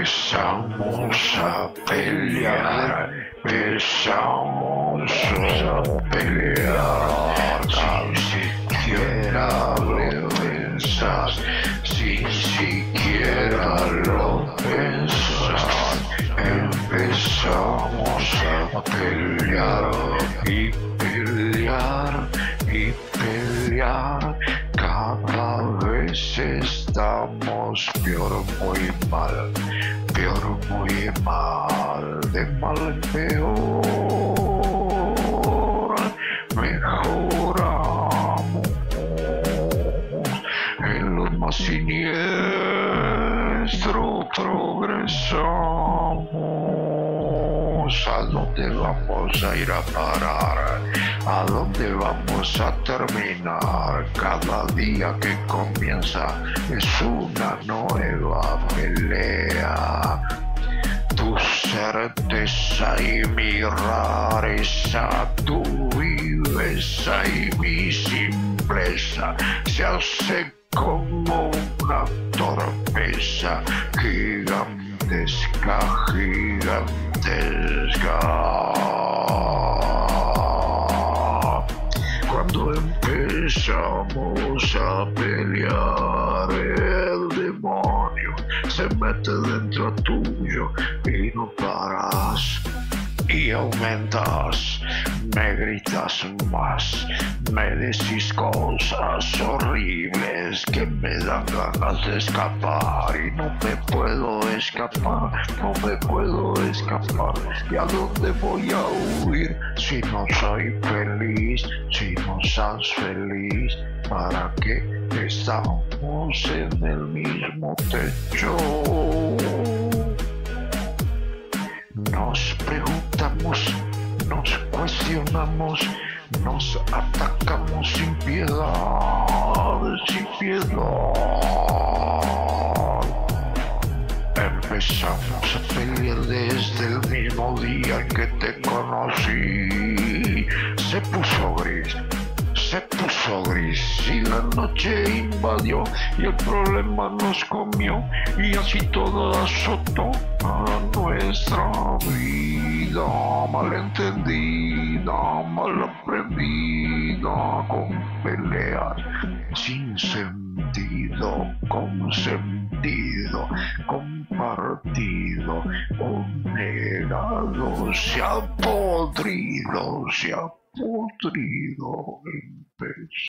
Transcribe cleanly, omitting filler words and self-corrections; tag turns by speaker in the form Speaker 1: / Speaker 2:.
Speaker 1: Empezamos a pelear, empezamos a pelear, sin siquiera lo pensar, sin siquiera lo pensar. Empezamos a pelear y pelear y pelear. Cada vez estamos peor, muy mal, peor, muy mal, de mal en peor. Mejoramos en lo más siniestro, progresamos. ¿A dónde vamos a ir a parar? ¿A dónde vamos a terminar? Cada día que comienza es una nueva pelea. Tu certeza y mi rareza, tu viveza y mi simpleza se hace como una torpeza gigantesca, gigantesca. Cuando empezamos a pelear, el demonio se mete dentro tuyo y no paras. Y aumentas, me gritas más, me decís cosas horribles que me dan ganas de escapar y no me puedo escapar, no me puedo escapar. ¿Y a dónde voy a huir si no soy feliz, si no sos feliz? ¿Para qué estamos en el mismo techo? Nos preguntamos, nos cuestionamos, nos atacamos sin piedad, sin piedad. Empezamos a pelear desde el mismo día en que te conocí. Se puso gris y la noche invadió y el problema nos comió y así todo azotó a nuestra vida, malentendida, mal aprendida, con peleas sin sentido, con sentido, compartido, un negado se ha podrido, se ha podrido.